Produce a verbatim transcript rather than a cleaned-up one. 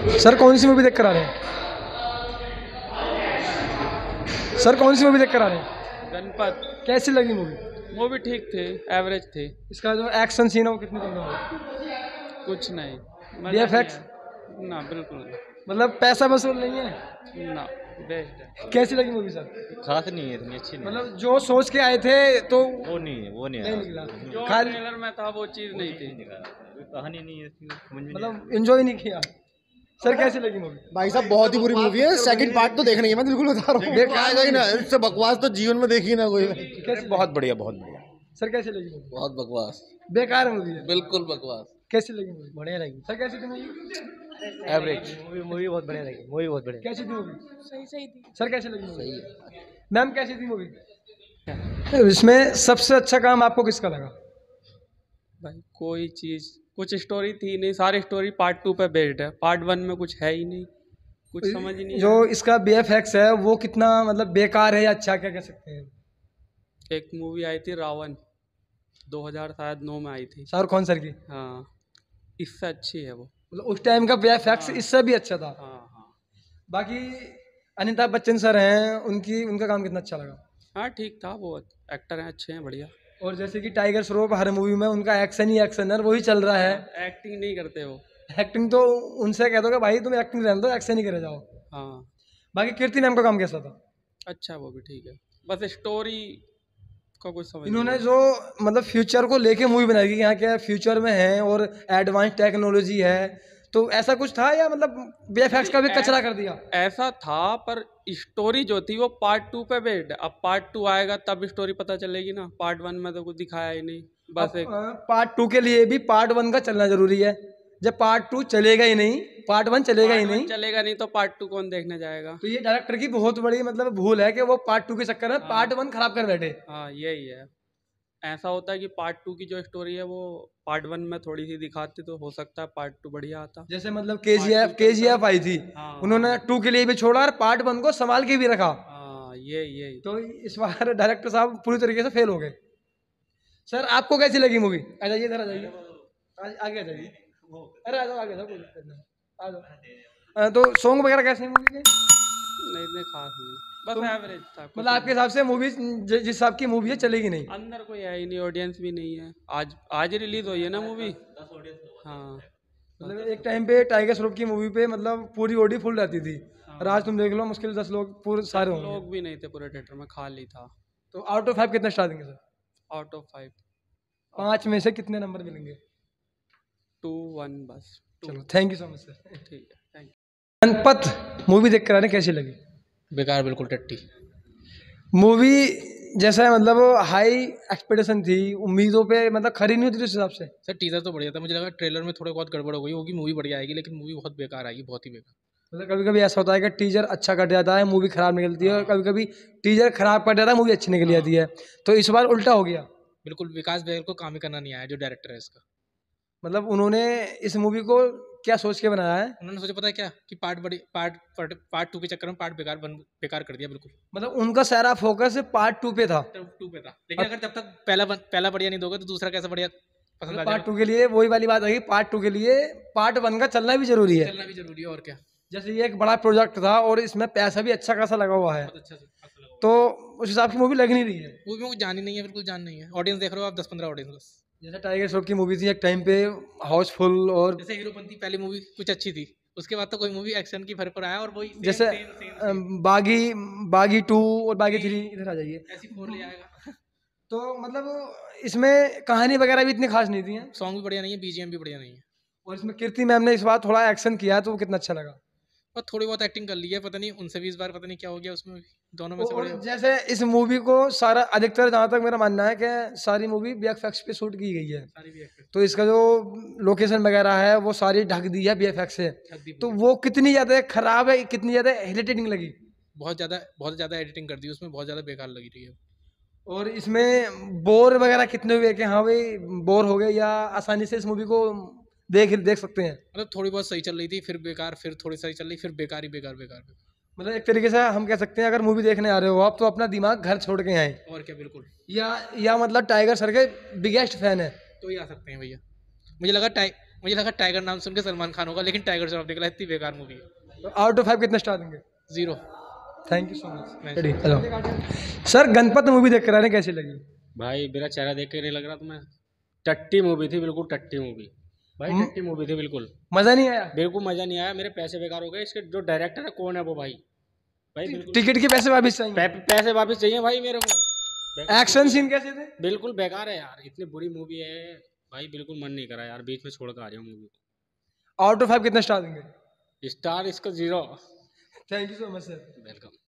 Sir कौन सी movie देख कर आ रहे हैं? सर कौन सी मूवी देख कर आ रहे हैं? गणपत। कैसी लगी मूवी? मूवी ठीक थे, एवरेज थे। इसका जो एक्शन सीन है वो कितने कम है? कुछ नहीं। मजा वी एफ नहीं एक्स आया। ना बिल्कुल नहीं। मतलब पैसा वसूल नहीं है? ना बेस्ट है। कैसी लगी मूवी सर? खास नहीं है, इतनी अच्छी नहीं है। मतलब जो सोच के आए थे तो वो नहीं है, वो नहीं नहीं है। निकला। जो खाली ट्रेलर में था वो चीज़ नहीं थी। कहानी नहीं है इसकी, समझ में नहीं मतलब एंजॉय नहीं किया। सर कैसी लगी मूवी? भाई साहब बहुत ही बुरी मूवी है। सेकंड पार्ट तो देखना ही है, मैं बिल्कुल बता रहा हूँ। बेकार ही ना, इससे बकवास तो जीवन में देखी ना कोई। कैसी बहुत बढ़िया, बहुत बढ़िया। सर कैसी लगी मूवी? बहुत बकवास, बेकार मूवी है। बिल्कुल बकवास। कैसी लगी मूवी? बढ़िया लगी। सर कैसी थी मूवी? एवरेज मूवी, मूवी बहुत बढ़िया लगी, मूवी बहुत बढ़िया। कैसी थी मूवी? सही सही थी। सर कैसी लगी मूवी? सही है। मैम कैसी थी मूवी? इसमें सबसे अच्छा काम आपको किसका लगा? भाई कोई चीज़, कुछ स्टोरी थी नहीं, सारी स्टोरी पार्ट टू पे बेस्ड है। पार्ट वन में कुछ है ही नहीं, कुछ समझ ही नहीं जो आया। इसका बी एफ एक्स है वो कितना मतलब बेकार है या अच्छा, क्या कह सकते हैं? एक मूवी आई थी रावण, दो हज़ार शायद नौ में आई थी। शाहरुख खान सर की। हाँ, इससे अच्छी है वो। मतलब उस टाइम का बी एफ एक्स हाँ। इससे भी अच्छा था। हाँ हाँ बाकी अमिताभ बच्चन सर हैं, उनकी उनका काम कितना अच्छा लगा? हाँ, ठीक था। वो एक्टर हैं, अच्छे हैं, बढ़िया। और जैसे कि टाइगर श्रॉफ हर मूवी में उनका एक्शन ही एक्शन है, वही चल रहा है। एक्टिंग नहीं करते वो। एक्टिंग तो उनसे कह दो कि भाई तुम एक्टिंग रहने दो, एक्शन ही करे जाओ। हाँ, बाकी कीर्ति मैम का काम कैसा था? अच्छा, वो भी ठीक है। बस स्टोरी का कुछ समझ इन्होंने नहीं जो मतलब फ्यूचर को लेके मूवी बनाई कि यहाँ क्या फ्यूचर में है और एडवांस टेक्नोलॉजी है, तो ऐसा कुछ था या मतलब बी एफ एक्स का भी कचरा कर दिया? आया। ऐसा था, पर स्टोरी जो थी वो पार्ट टू पे बेस्ड। अब पार्ट टू आएगा तब स्टोरी पता चलेगी ना। पार्ट वन में तो कुछ दिखाया ही नहीं, बस एक। पार्ट टू के लिए भी पार्ट वन का चलना जरूरी है। जब पार्ट टू चलेगा ही नहीं, पार्ट वन चलेगा ही पार्ट वन नहीं, चलेगा नहीं तो पार्ट टू कौन देखने जाएगा? तो ये डायरेक्टर की बहुत बड़ी मतलब भूल है कि वो पार्ट टू के चक्कर में पार्ट वन खराब कर बैठे। हाँ, यही है। ऐसा होता है कि पार्ट टू की जो स्टोरी है वो पार्ट वन में थोड़ी सी दिखाती तो हो सकता है पार्ट टू बढ़िया आता। जैसे मतलब के जी एफ के जी एफ आई थी, हाँ, उन्होंने टू के लिए भी छोड़ा और पार्ट वन को संभाल के भी रखा। हाँ, ये यही तो इस बार डायरेक्टर साहब पूरी तरीके से फेल हो गए। सर आपको कैसी लगी मूवी? आ जाइए इधर, आ जाइए, आ- आगे आ जाइए। अरे आ जाओ, आगे जाओ, कोई दिक्कत नहीं, आ जाओ। तो सॉन्ग वगैरह कैसे हैं मूवी के? नहीं, इतने खास नहीं, बस एवरेज था। कुछ मतलब आपके हिसाब से मूवी जिस हिसाब की मूवी है चलेगी नहीं? अंदर कोई है ही नहीं, ऑडियंस भी नहीं है। आज आज ही रिलीज हुई है ना मूवी। हाँ, मतलब एक टाइम पे टाइगर श्रॉफ की मूवी पे मतलब पूरी ऑडी फुल रहती थी, और आज तुम देख लो मुश्किल दस लोग पूरे सारे होंगे। लोग भी नहीं थे पूरे थिएटर में, खाली था। तो आउट ऑफ फाइव कितना स्टार देंगे सर? आउट ऑफ फाइव पाँच में से कितने नंबर मिलेंगे? टू वन बस। चलो thank you so much sir. ठीक है, थैंक यू। गणपत मूवी देख कर आने कैसी लगी? बेकार, बिल्कुल टट्टी मूवी जैसा मतलब हाई एक्सपेक्टेशन थी, उम्मीदों पे मतलब खरी नहीं होती उस हिसाब से। सर। टीजर तो बढ़िया था, मुझे लगा ट्रेलर में थोड़े बहुत गड़बड़ हो गई होगी, मूवी बढ़िया आएगी, लेकिन मूवी बहुत बेकार आएगी, बहुत ही बेकार। मतलब कभी कभी ऐसा होता है कि टीजर अच्छा कट जाता है, मूवी खराब निकलती है, और कभी कभी टीजर खराब कट जाता है, मूवी अच्छी निकल जाती है। तो इस बार उल्टा हो गया। बिल्कुल, विकास बेहल को काम ही करना नहीं आया, जो डायरेक्टर है इसका। मतलब उन्होंने इस मूवी को क्या सोच के बनाया है? उन्होंने सोचा पता है क्या, कि पार्ट बड़ी पार्ट पार्ट पार्ट टू के चक्कर में पार्ट बेकार बन बेकार कर दिया बिल्कुल। मतलब उनका सारा फोकस पार्ट टू पे था। टू पे था, लेकिन अगर जब तक पहला बन, पहला बढ़िया नहीं दोगे तो दूसरा कैसा बढ़िया पसंद आ पार्ट जाएगा। टू के लिए वही वाली बात है, पार्ट टू के लिए पार्ट वन का चलना भी जरूरी है। चलना भी जरूरी है, और क्या। जैसे ये एक बड़ा प्रोजेक्ट था और इसमें पैसा भी अच्छा खासा लगा हुआ है, बहुत अच्छा से अच्छा लगा। तो उस हिसाब की मूवी लग नहीं रही है। मूवी में कुछ जान ही नहीं है, बिल्कुल जान नहीं है। ऑडियंस देख रहे हो आप, दस पंद्रह ऑडियंस बस। जैसे टाइगर श्रॉफ की मूवी थी एक टाइम पे हाउसफुल, और जैसे हीरोपंती पहली मूवी कुछ अच्छी थी, उसके बाद तो कोई मूवी एक्शन की फर्क पर आया, और वही जैसे अम, बागी बागी टू और बागी थ्री, इधर आ जाइए। ऐसी फोर ले आएगा। तो मतलब इसमें कहानी वगैरह भी इतनी खास नहीं थी हैं, सॉन्ग भी बढ़िया नहीं है, बीजीएम भी बढ़िया नहीं है, और इसमें कीर्ति मैम ने इस बार थोड़ा एक्शन किया तो वो कितना अच्छा लगा। और थोड़ी बहुत एक्टिंग कर ली है, पता नहीं उनसे भी इस बार पता नहीं क्या हो गया उसमें भी। दोनों में से और बढ़िया। जैसे इस मूवी को सारा अधिकतर, जहाँ तक मेरा मानना है कि सारी मूवी बी एफ एक्स पे शूट की गई है, सारी भी एक्टर तो इसका जो लोकेशन वगैरह है वो सारी ढक दी है बी एफ एक्स से। तो वो कितनी ज़्यादा खराब है, कितनी ज़्यादा इरिटेटिंग लगी। बहुत ज़्यादा बहुत ज़्यादा एडिटिंग कर दी उसमें, बहुत ज़्यादा बेकार लगी रही है। और इसमें बोर वगैरह कितने हुए कि हाँ भाई बोर हो गए, या आसानी से इस मूवी को देख देख सकते हैं? मतलब थोड़ी बहुत सही चल रही थी, फिर बेकार, फिर थोड़ी सही चल रही, फिर बेकार ही बेकार बेकार बेकार। मतलब एक तरीके से हम कह सकते हैं अगर मूवी देखने आ रहे हो आप तो अपना दिमाग घर छोड़ के आए, और क्या, बिल्कुल। या या मतलब टाइगर सर के बिगेस्ट फैन है तो ही आ सकते हैं भैया। मुझे लगा टाइ मुझे लगा टाइगर नाम सुन के सलमान खान होगा, लेकिन टाइगर श्रॉफ निकला। इतनी बेकार मूवी है। तो आउट ऑफ फाइव कितने स्टार देंगे? Zero. Thank you so much. Ready, hello sir, Ganapath movie देख कर आए, कैसी लगी? भाई मेरा चेहरा देख के नहीं लग रहा तुम्हें? टट्टी मूवी थी, बिल्कुल टट्टी मूवी भाई, हम्म। टट्टी मूवी थी बिल्कुल। मजा नहीं आया? बिल्कुल मजा नहीं आया, मेरे पैसे बेकार हो गए। इसके जो डायरेक्टर है कौन है वो भाई? भाई बिल्कुल टिकट के पैसे वापस चाहिए। पै, पैसे वापस चाहिए भाई मेरे को। एक्शन सीन कैसे थे? बिल्कुल बेकार है यार, इतनी बुरी मूवी है भाई, बिल्कुल मन नहीं करा यार, बीच में छोड़ कर आ जाऊँ मूवी को। आउट ऑफ फाइव कितने स्टार देंगे? स्टार इसका zero. Thank you so much sir. Welcome.